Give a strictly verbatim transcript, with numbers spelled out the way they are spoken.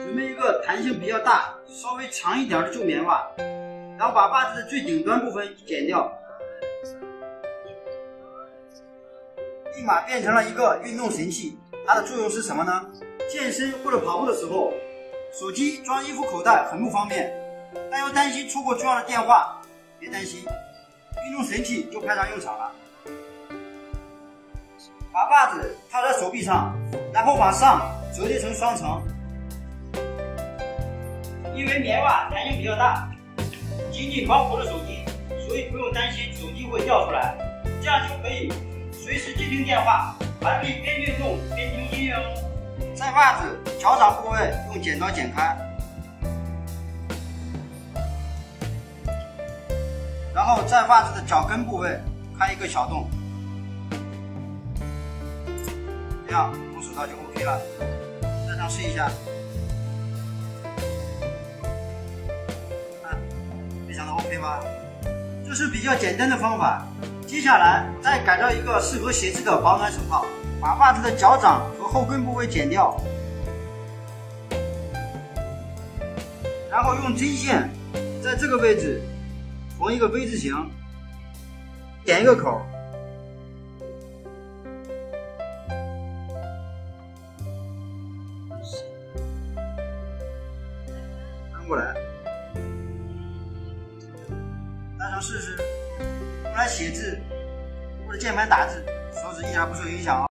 准备一个弹性比较大、稍微长一点的旧棉袜，然后把袜子的最顶端部分剪掉，立马变成了一个运动神器。它的作用是什么呢？健身或者跑步的时候，手机装衣服口袋很不方便，但又担心错过重要的电话。别担心，运动神器就派上用场了。把袜子套在手臂上，然后往上折叠成双层。因为棉袜弹性比较大，紧紧包裹了手机，所以不用担心手机会掉出来，这样就可以随时接听电话，还可以边运动边听音乐哦。在袜子脚掌部位用剪刀剪开，然后在袜子的脚跟部位开一个小洞，这样用手套就 OK 了。再尝试一下，看，非常的 OK 吧？这是比较简单的方法。接下来再改造一个适合写字的保暖手套，把袜子的脚掌和后跟部位剪掉，然后用针线在这个位置缝一个 V 字形，点一个口，翻过来，戴上试试。用来写字或者键盘打字，手指一点不受影响哦。